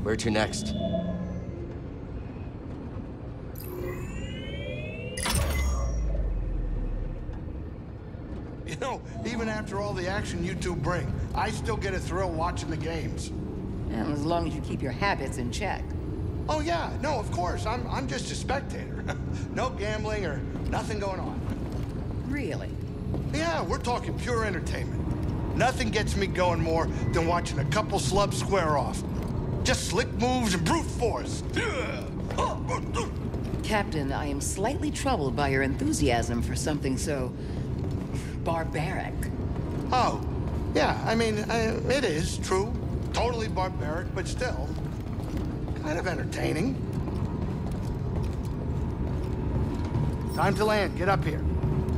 Where to next? You know, even after all the action you two bring, I still get a thrill watching the games. And as long as you keep your habits in check. Oh yeah, no, of course. I'm just a spectator. No gambling or nothing going on. Really? Yeah, we're talking pure entertainment. Nothing gets me going more than watching a couple slubs square off. Just slick moves and brute force. Captain, I am slightly troubled by your enthusiasm for something so barbaric. Oh, yeah, I mean, it is true. Totally barbaric, but still kind of entertaining. Time to land. Get up here.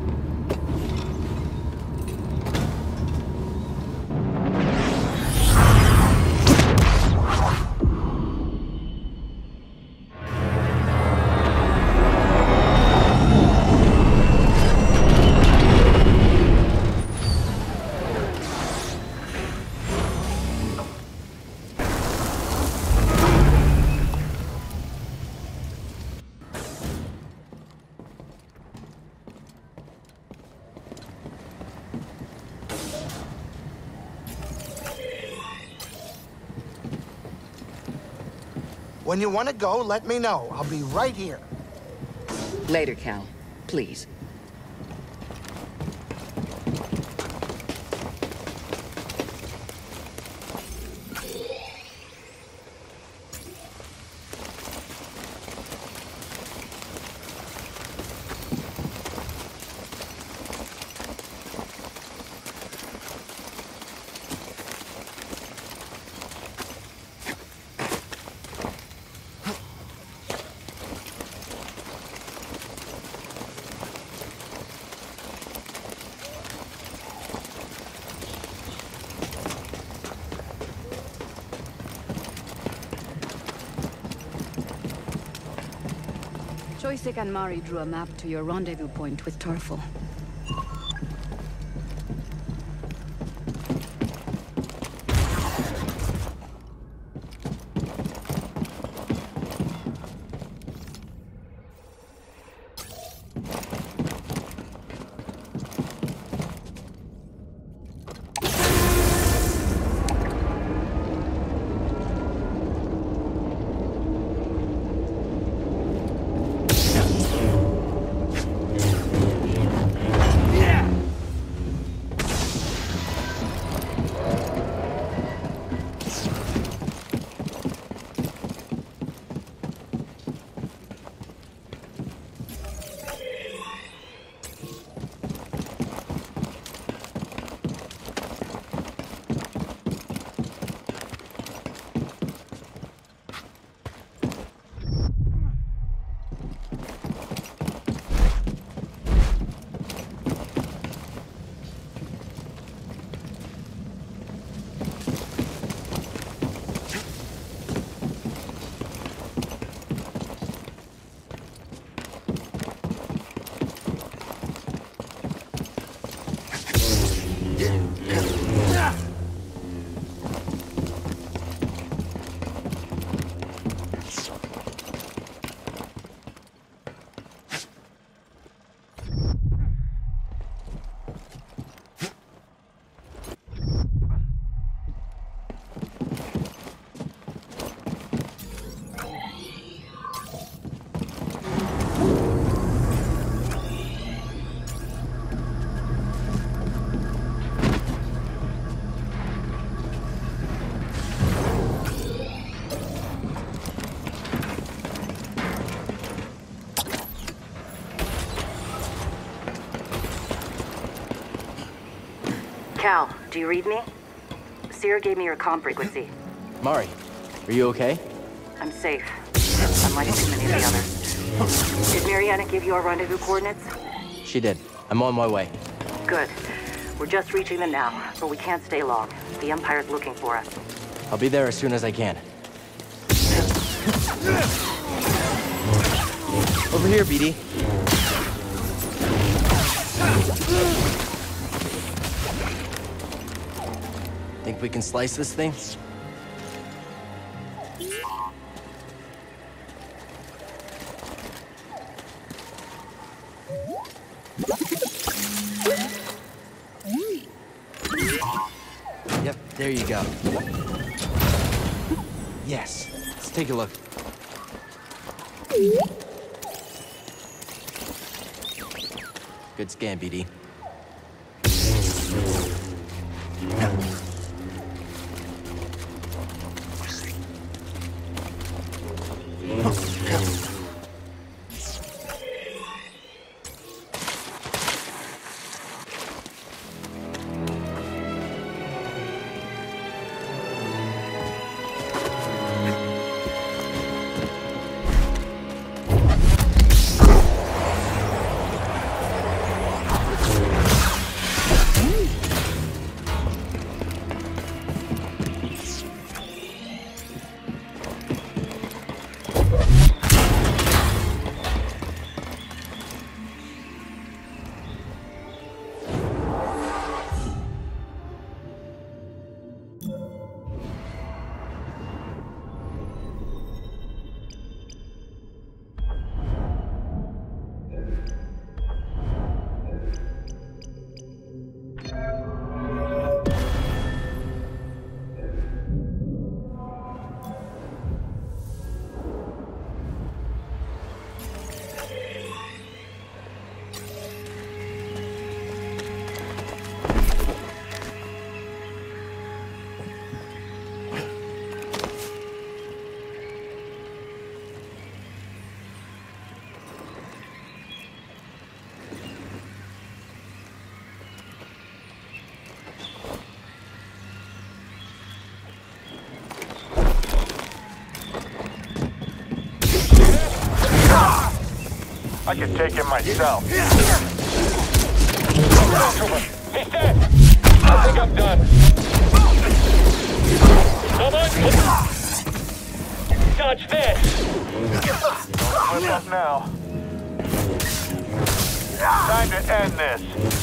When you want to go, let me know. I'll be right here. Later, Cal. Please. Joystick and Mari drew a map to your rendezvous point with Torfel. Cal, do you read me? Cere gave me your comm frequency. Mari, are you okay? I'm safe. Unlike too many of the others. Did Mariana give you our rendezvous coordinates? She did. I'm on my way. Good. We're just reaching them now, but we can't stay long. The Empire's looking for us. I'll be there as soon as I can. Over here, BD. Think we can slice this thing? Yep, there you go. Yes. Let's take a look. Good scan, BD. I can take him myself. He's dead! I think I'm done. Come on! Dodge this! Don't flip up now. Time to end this.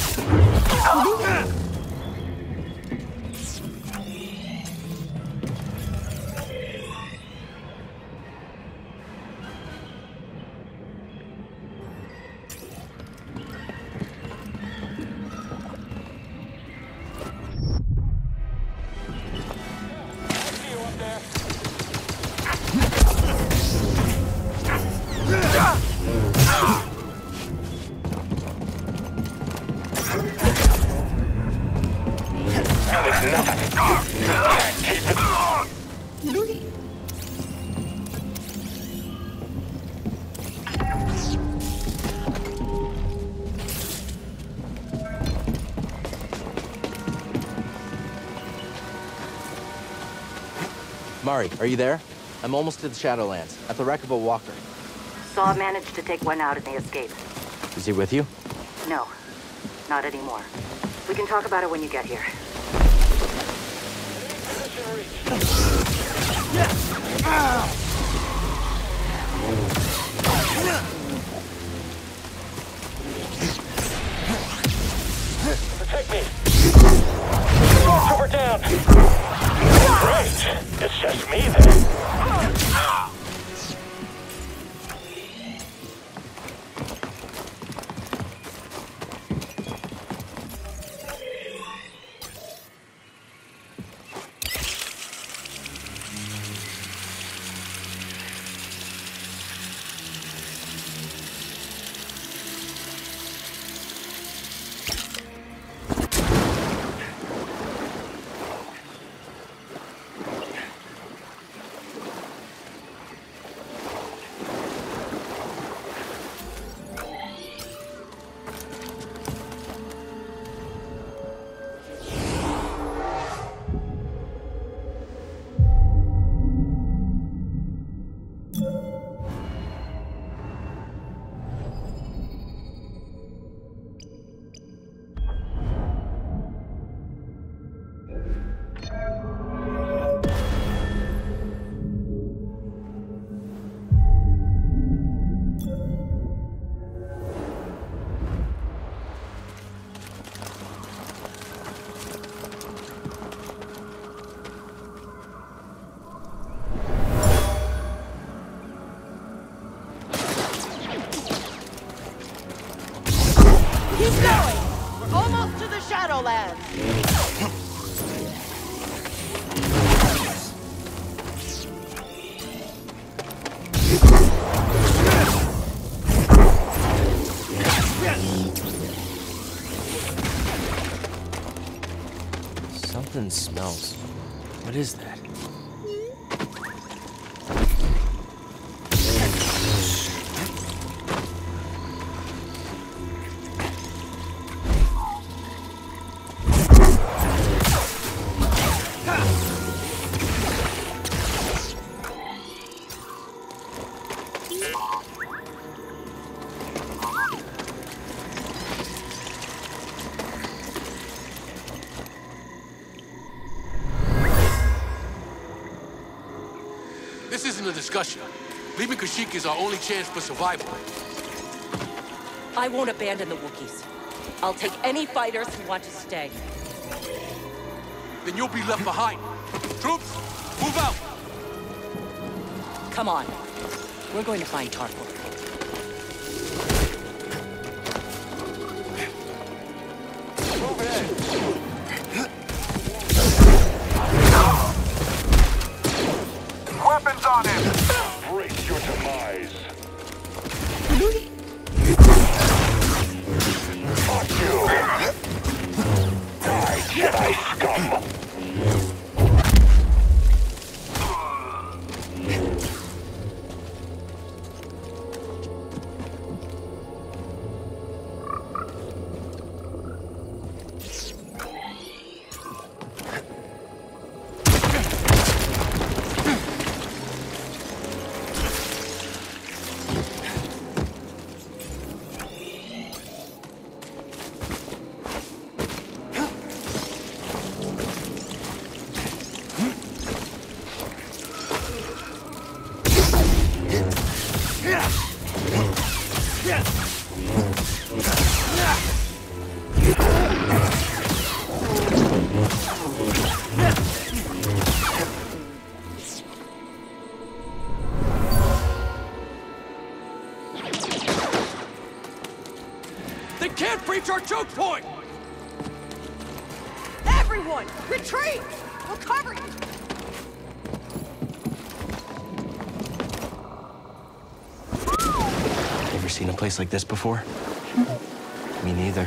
Mari, are you there? I'm almost to the Shadowlands, at the wreck of a walker. Saw managed to take one out in the escape. Is he with you? No, not anymore. We can talk about it when you get here. Protect me! Stormtrooper down! Great! It's just me then. Something smells. What is that? This isn't a discussion. Leaving Kashyyyk is our only chance for survival. I won't abandon the Wookiees. I'll take any fighters who want to stay. Then you'll be left behind. Troops, move out! Come on. We're going to find Tarful. Weapons on him! Brace your demise. Fuck you! Die, Jedi scum! They can't breach our choke point! Everyone, retreat! We'll cover you! Ever seen a place like this before? Me neither.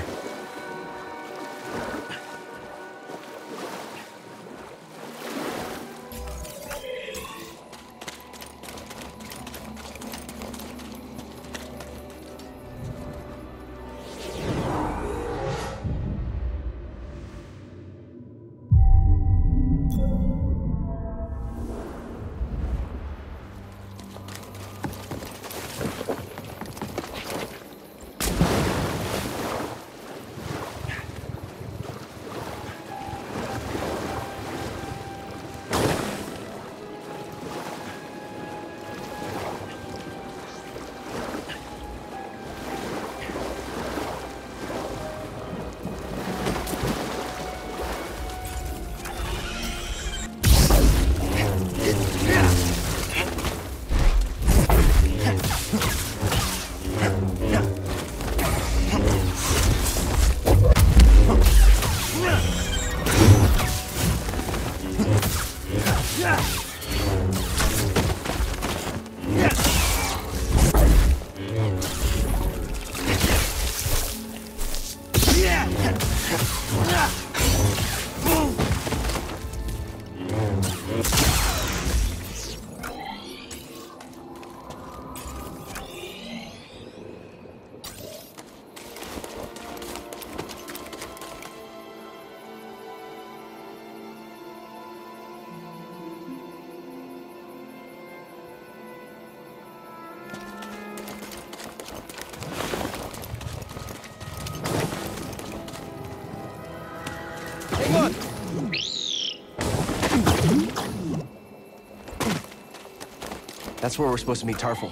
That's where we're supposed to meet Tarful.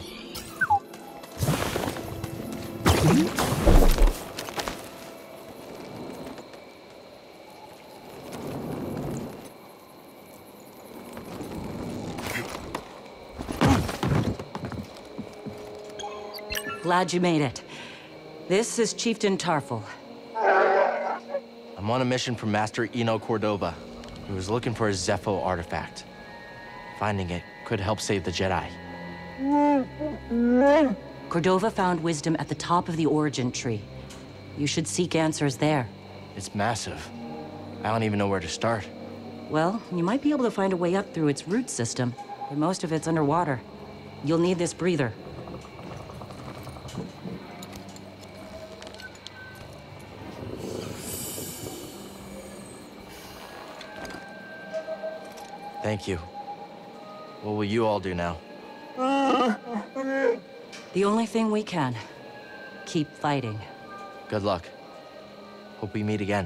Glad you made it. This is Chieftain Tarful. I'm on a mission from Master Eno Cordova. He was looking for a Zepho artifact. Finding it could help save the Jedi. Cordova found wisdom at the top of the origin tree. You should seek answers there. It's massive. I don't even know where to start. Well, you might be able to find a way up through its root system, but most of it's underwater. You'll need this breather. Thank you. What will you all do now? The only thing we can. Keep fighting. Good luck. Hope we meet again.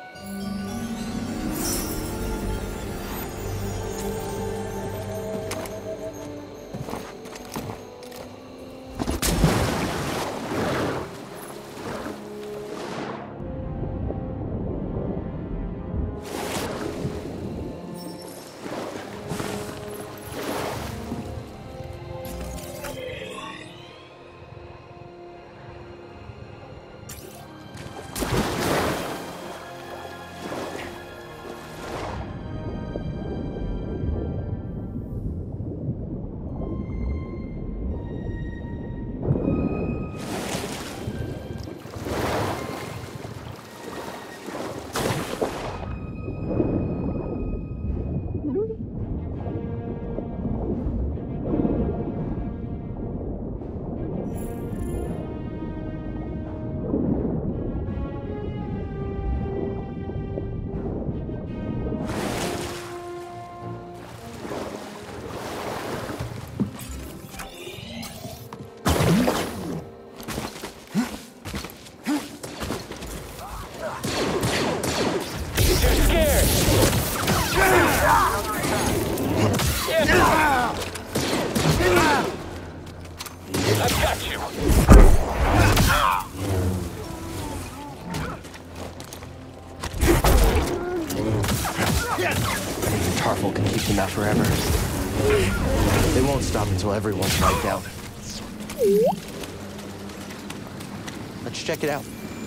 Tarful can keep them out forever. They won't stop until everyone's wiped out. Let's check it out.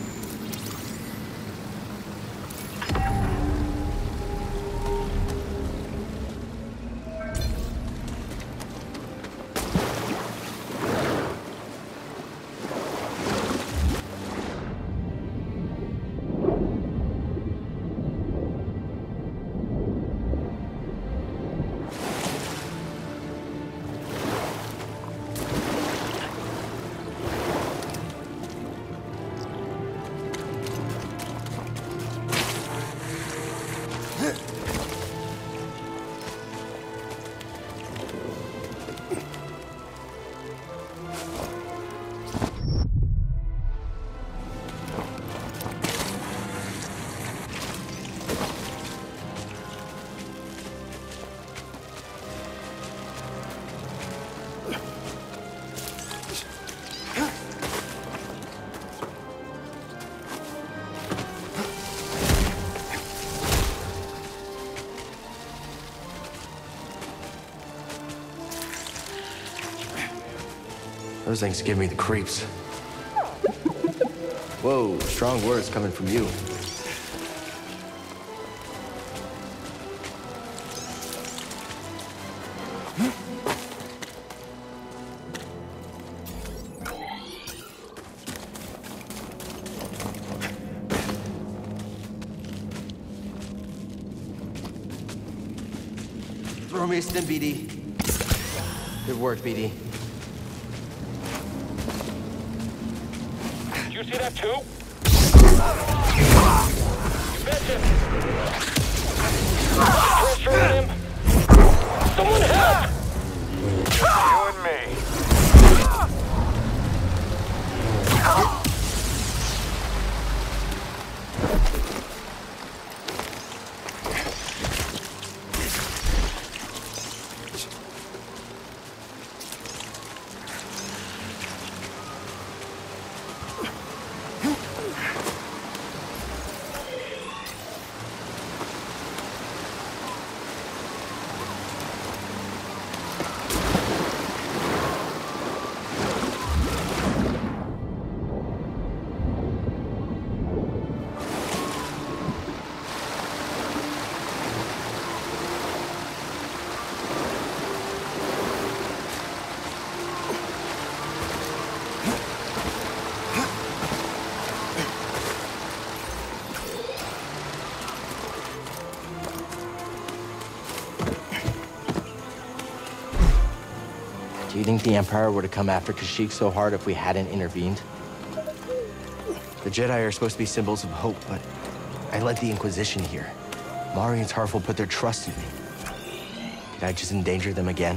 Those things give me the creeps. Whoa, strong words coming from you. Throw me a stim, BD. Good work, BD. You see that too? You betcha! Pressure on him! Someone help! You and me. Do you think the Empire would have come after Kashyyyk so hard if we hadn't intervened? The Jedi are supposed to be symbols of hope, but I led the Inquisition here. Mari and Tarful put their trust in me. Did I just endanger them again?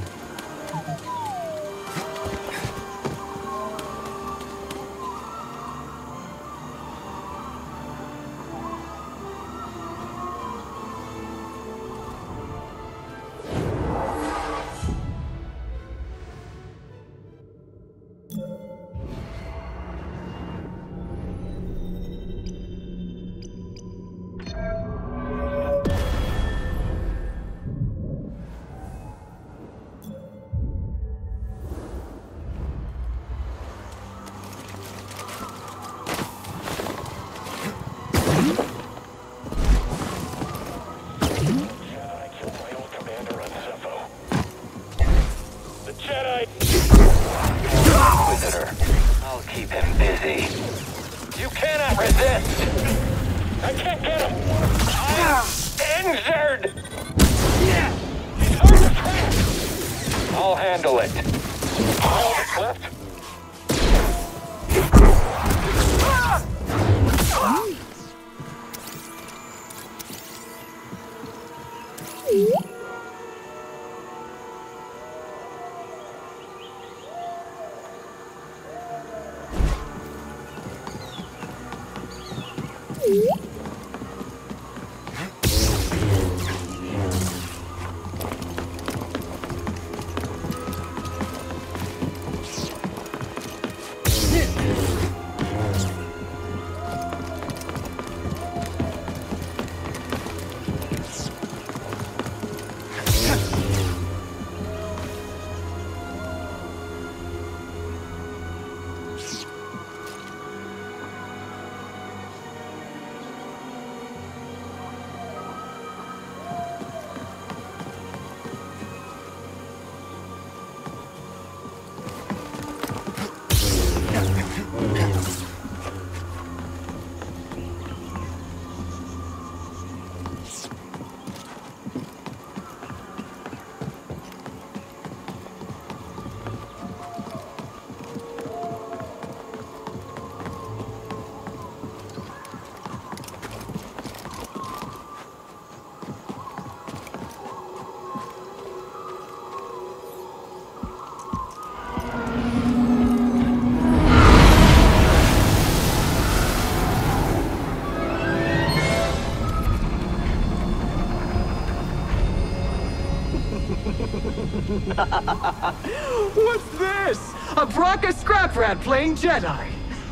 What's this? A Bracca scrap rat playing Jedi.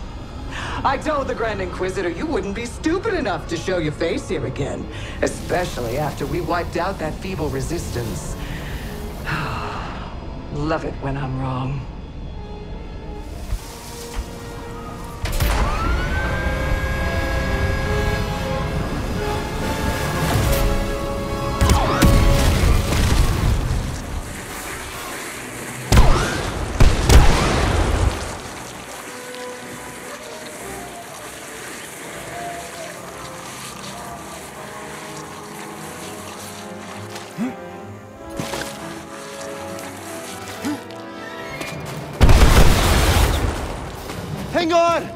I told the Grand Inquisitor you wouldn't be stupid enough to show your face here again, especially after we wiped out that feeble resistance. Love it when I'm wrong. Hang on!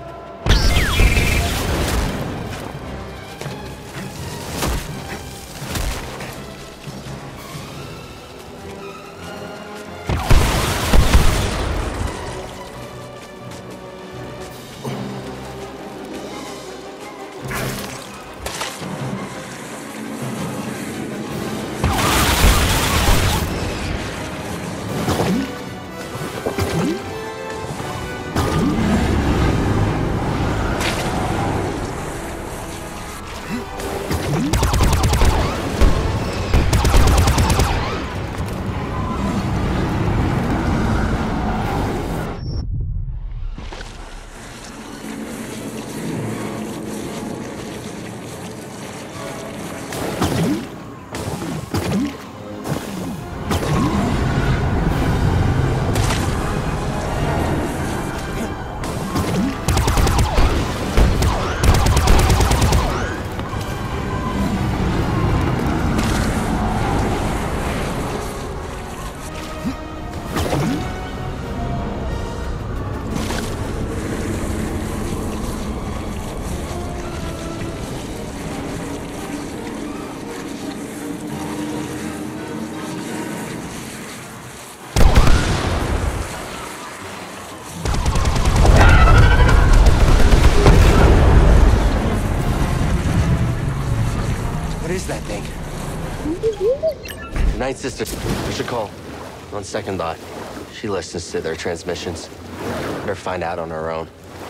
that thing? Night Sister. We should call. On second thought, she listens to their transmissions. Better find out on her own.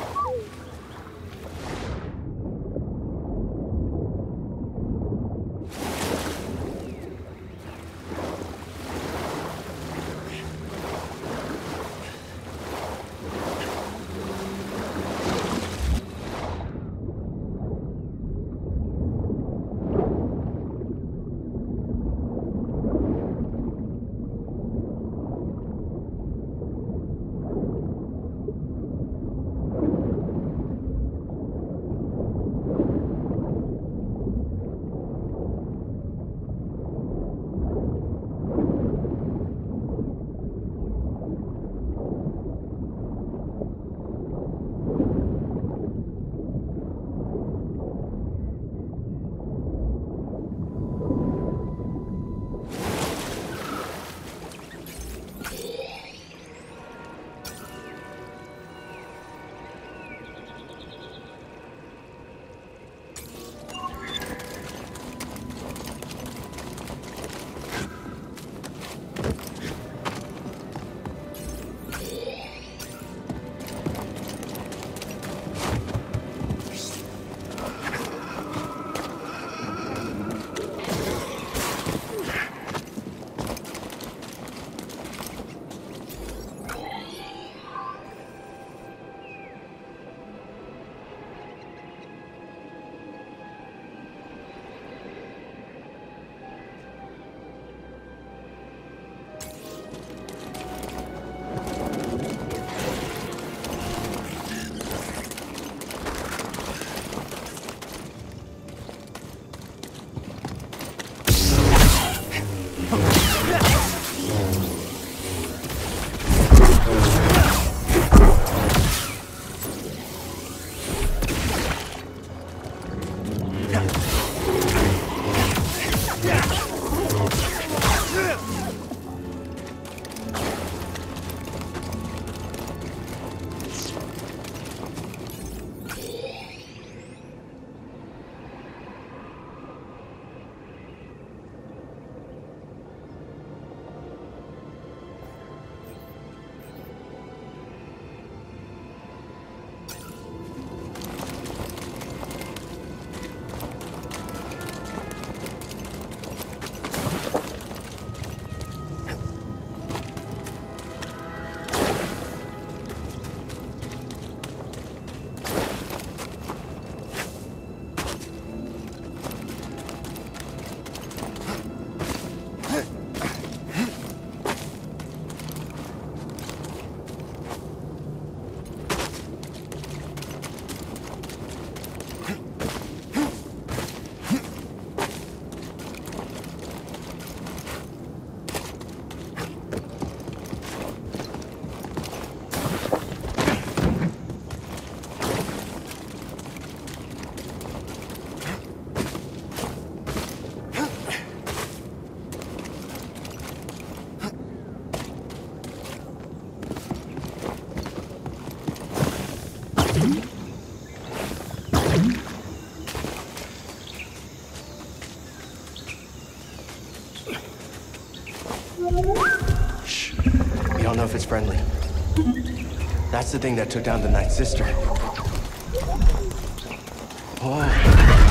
Shh. We don't know if it's friendly. That's the thing that took down the Night Sister. Oh.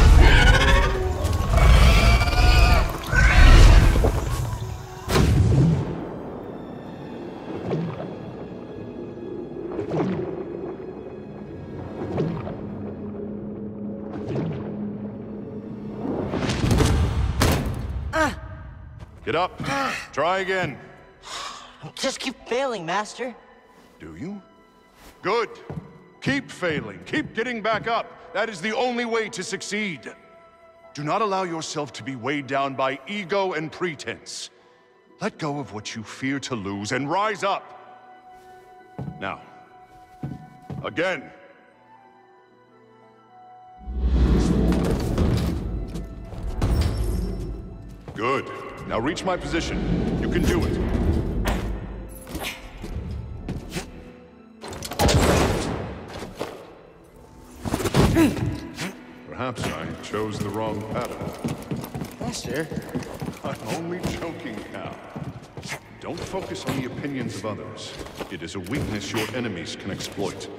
Get up. Try again. Just keep failing, Master. Do you? Good. Keep failing. Keep getting back up. That is the only way to succeed. Do not allow yourself to be weighed down by ego and pretense. Let go of what you fear to lose and rise up. Now, again. Good. Now reach my position. You can do it. Perhaps I chose the wrong pattern. Master? I'm only joking, Cal. Don't focus on the opinions of others. It is a weakness your enemies can exploit.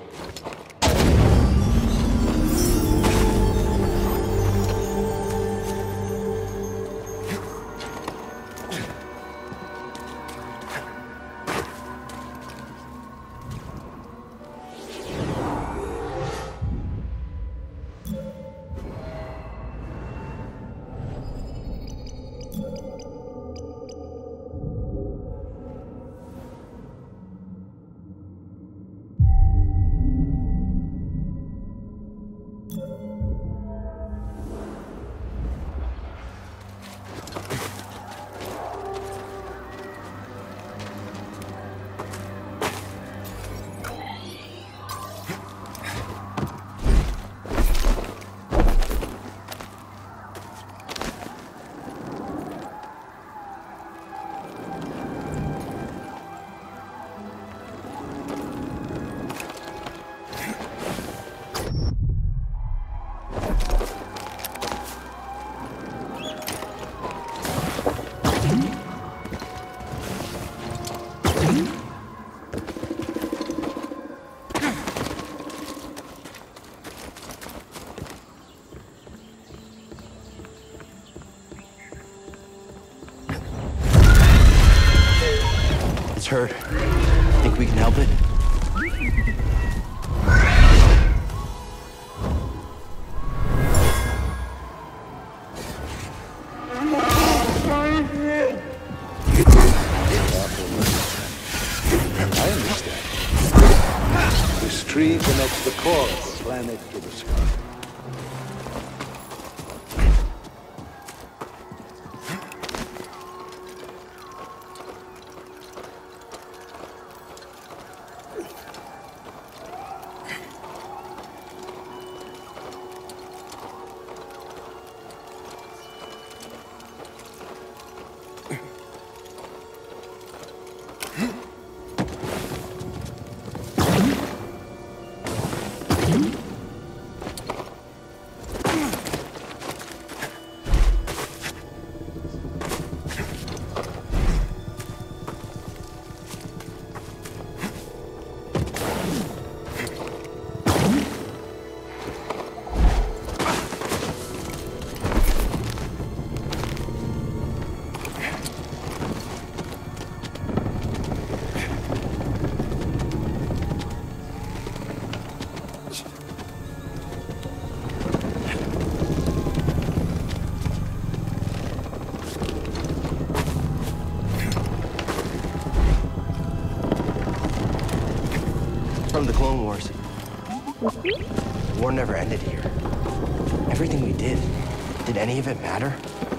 Hurt. Think we can help it? I understand. This tree connects the core of the planet to the sky. From the Clone Wars. The war never ended here. Everything we did any of it matter?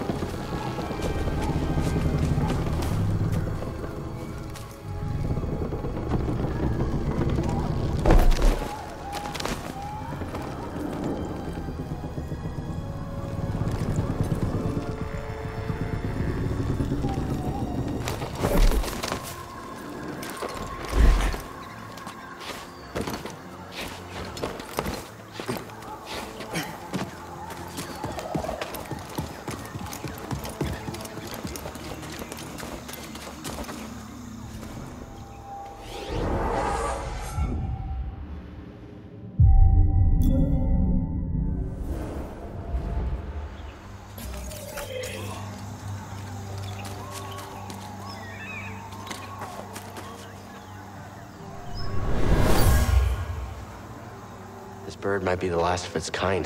This bird might be the last of its kind.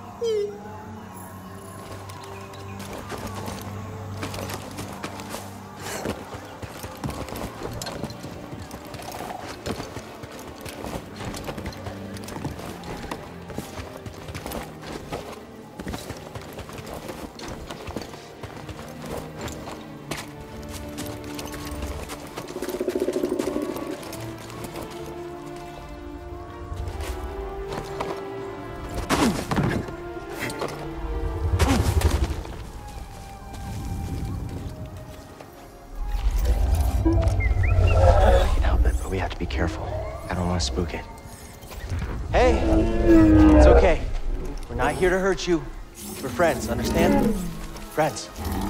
Spook it. Hey! It's okay. We're not here to hurt you. We're friends, understand? Friends.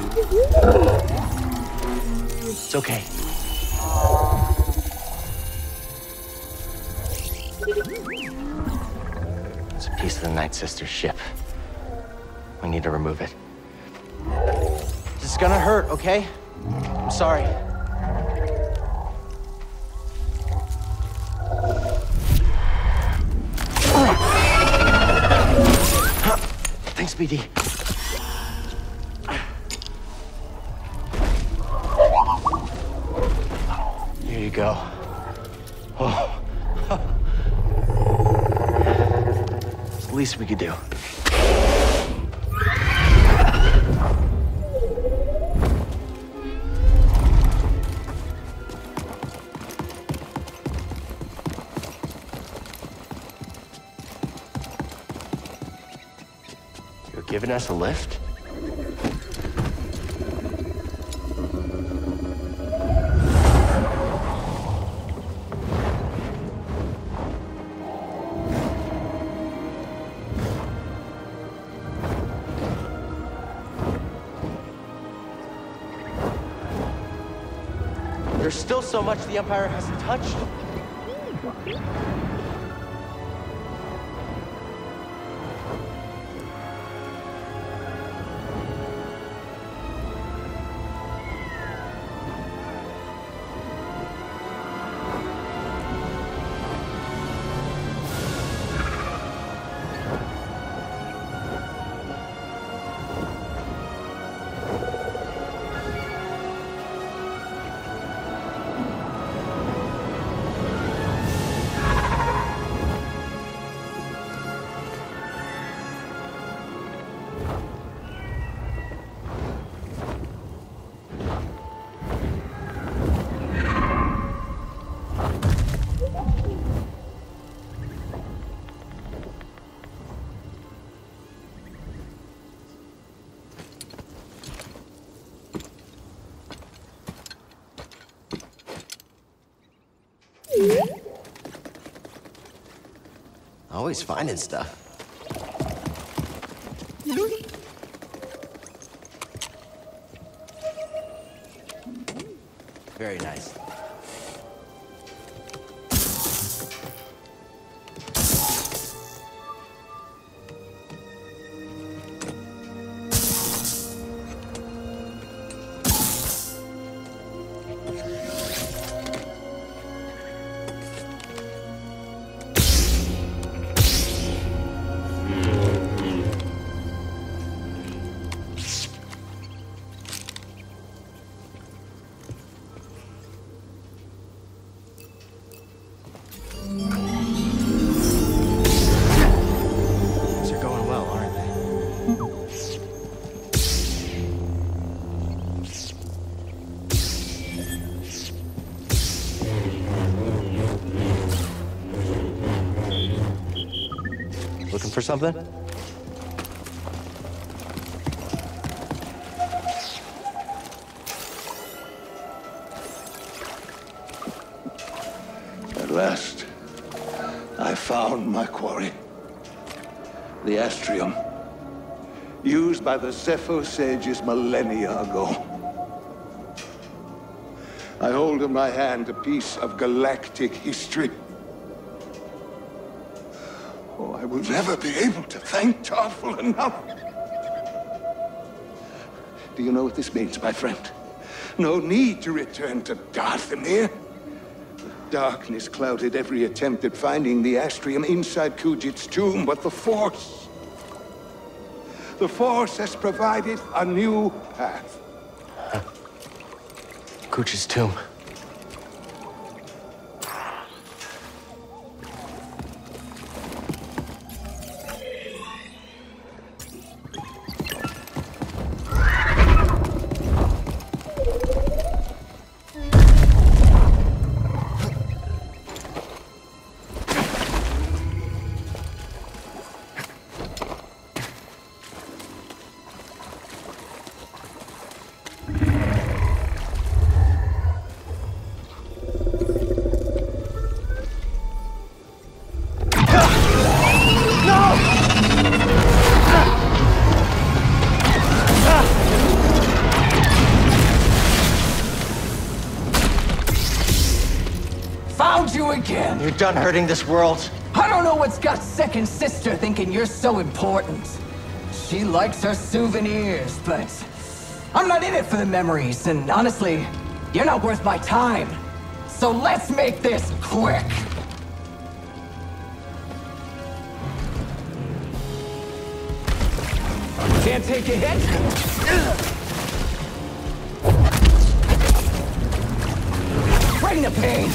It's okay. It's a piece of the Night Sister's ship. We need to remove it. This is gonna hurt, okay? I'm sorry. Thanks, BD. Here you go. Oh. It's the least we could do. You're giving us a lift? There's still so much the Empire hasn't touched. Always finding stuff. Very nice. Looking for something? At last, I found my quarry. The Astrium, used by the Zepho sages millennia ago. I hold in my hand a piece of galactic history. Oh, I will never be able to thank Tarful enough. Do you know what this means, my friend? No need to return to Dathomir. Darkness clouded every attempt at finding the Astrium inside Kujit's tomb, but the Force has provided a new path. Kujit's tomb. again. You're done hurting this world. I don't know what's got second sister thinking you're so important. She likes her souvenirs, but I'm not in it for the memories, and honestly, you're not worth my time. So let's make this quick. Can't take a hit? Bring the pain!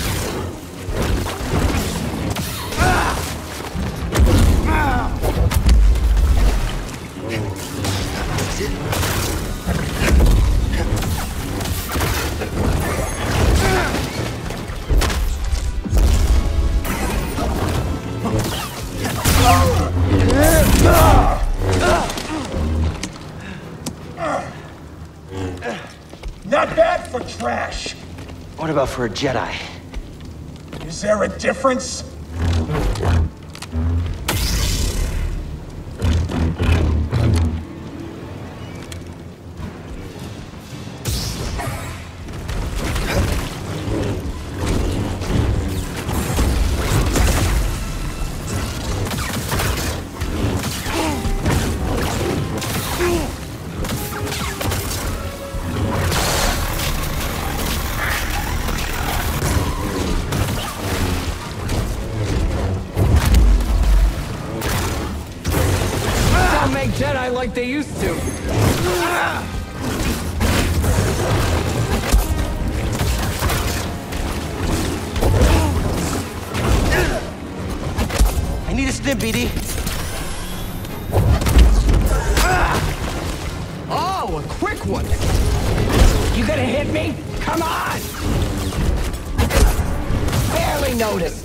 Not bad for trash. What about for a Jedi? Is there a difference? Jedi like they used to. I need a stim, BD. Oh, a quick one. You gonna hit me? Come on! Barely noticed.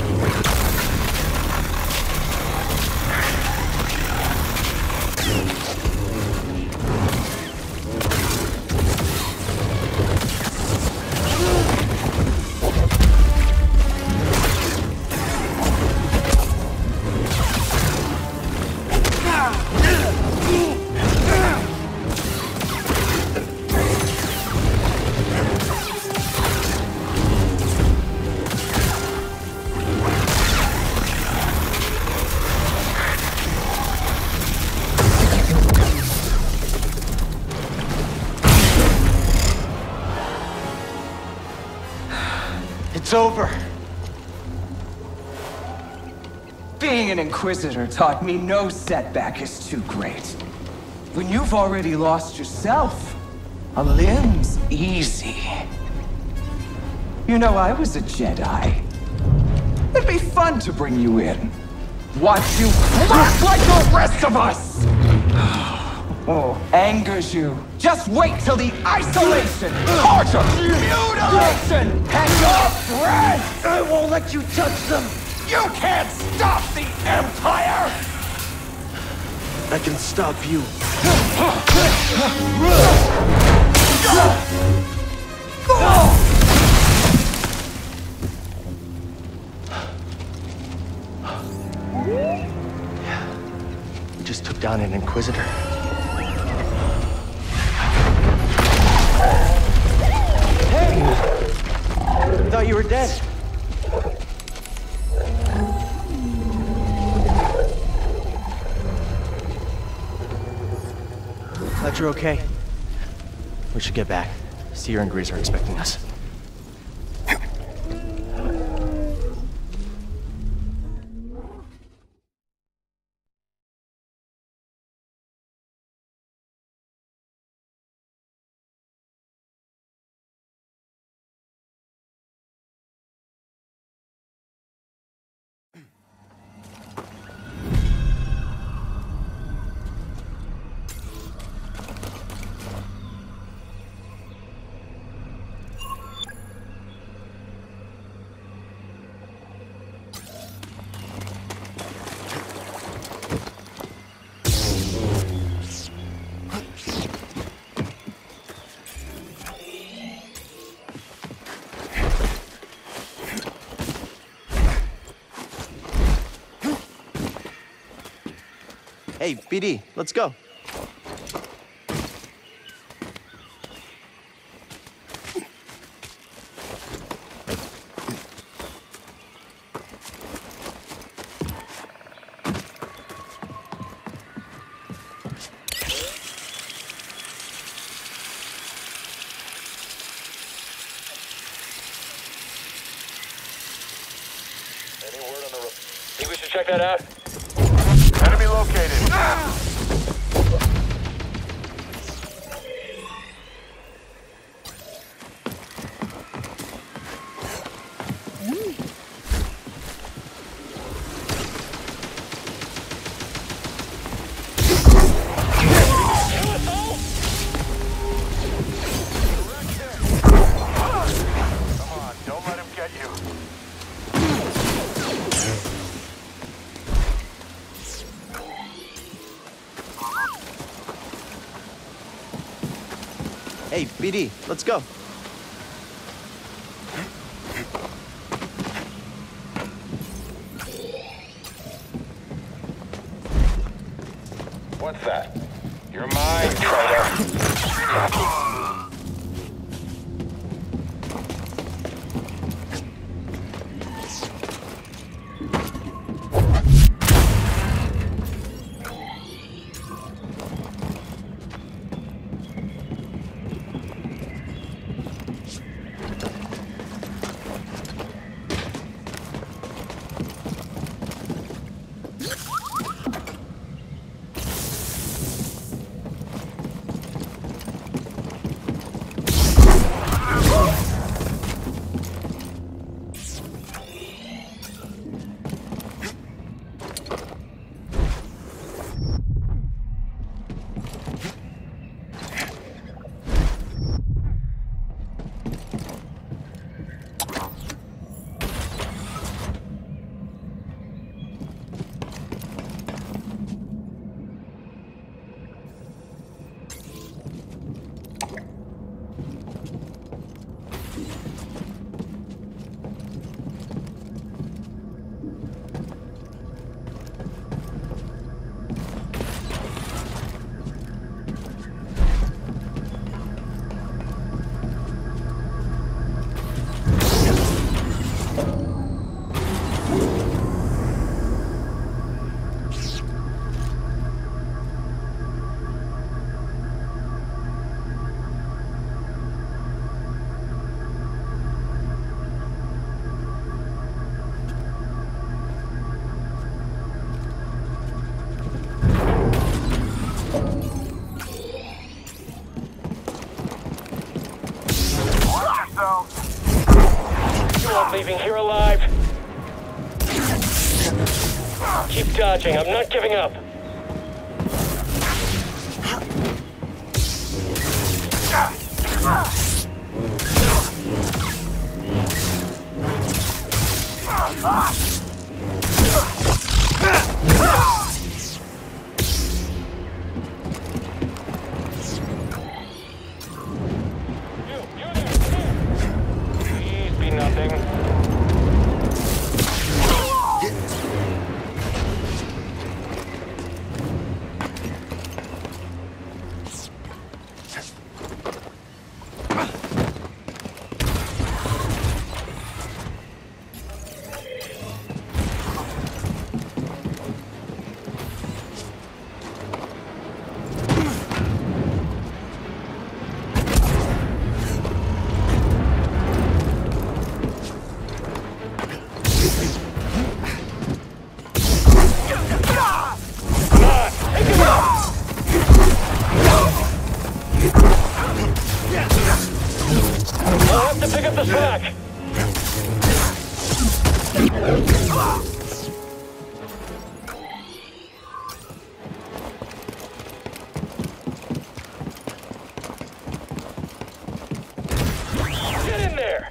It's over. Being an Inquisitor taught me no setback is too great. When you've already lost yourself, a limb's easy. You know, I was a Jedi. It'd be fun to bring you in. Watch you crack like the rest of us! Oh, angers you. Just wait till the isolation, torture, mutilation, and your breath! I won't let you touch them! You can't stop the Empire! I can stop you. We just took down an Inquisitor. Hey! I thought you were dead. Glad you're okay. We should get back. Cere and Grease are expecting us. Hey, BD, let's go. check that out? Enemy located. Hey, BD, let's go. What's that? You're mine, traitor. Leaving here alive. Keep dodging. I'm not giving up. Please be nothing. I'll have to pick up the slack. Get in there.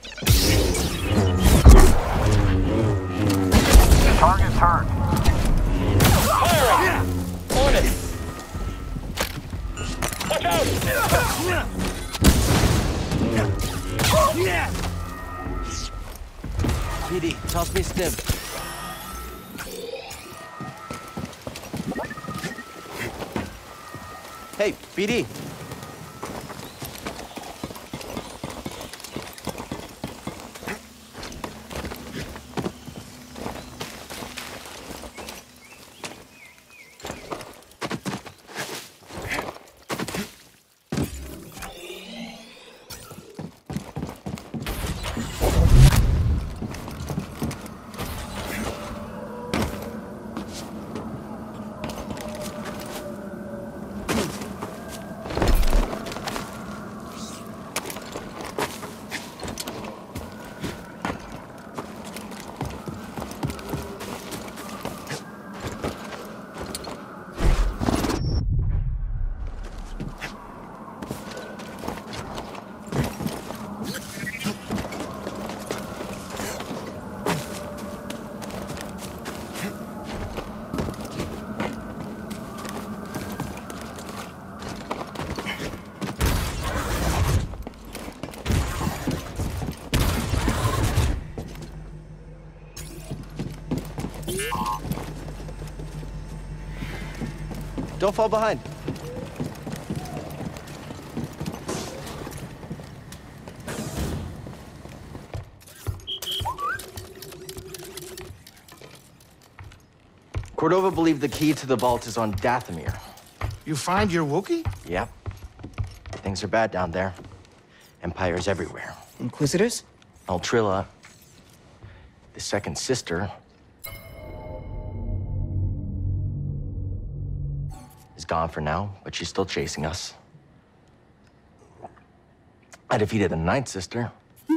Target's hurt. Firing. On it. Watch out. BD, toss me stim. Hey, BD. Don't fall behind. Cordova believed the key to the vault is on Dathomir. You find your Wookiee? Yep. Things are bad down there. Empires everywhere. Inquisitors? Altrilla, the second sister, is gone for now, but she's still chasing us. I defeated the ninth sister.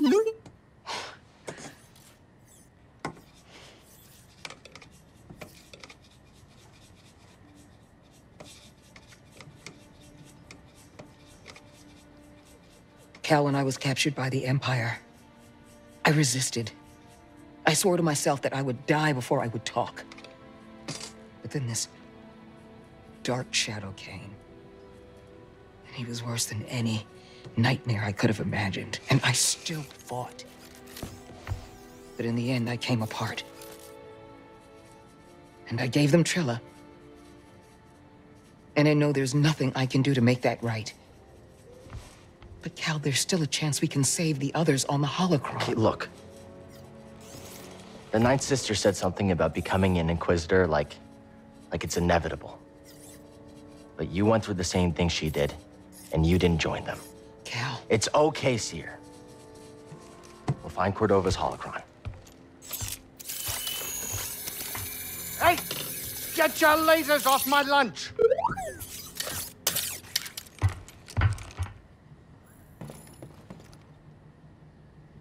Cal, when I was captured by the Empire, I resisted. I swore to myself that I would die before I would talk. But then this dark shadow came. And he was worse than any nightmare I could have imagined. And I still fought. But in the end, I came apart. And I gave them Trilla. And I know there's nothing I can do to make that right. But Cal, there's still a chance we can save the others on the holocron. Okay, look. The ninth sister said something about becoming an Inquisitor like it's inevitable. But you went through the same thing she did, and you didn't join them. Cal. It's okay, Cere. We'll find Cordova's holocron. Hey! Get your lasers off my lunch!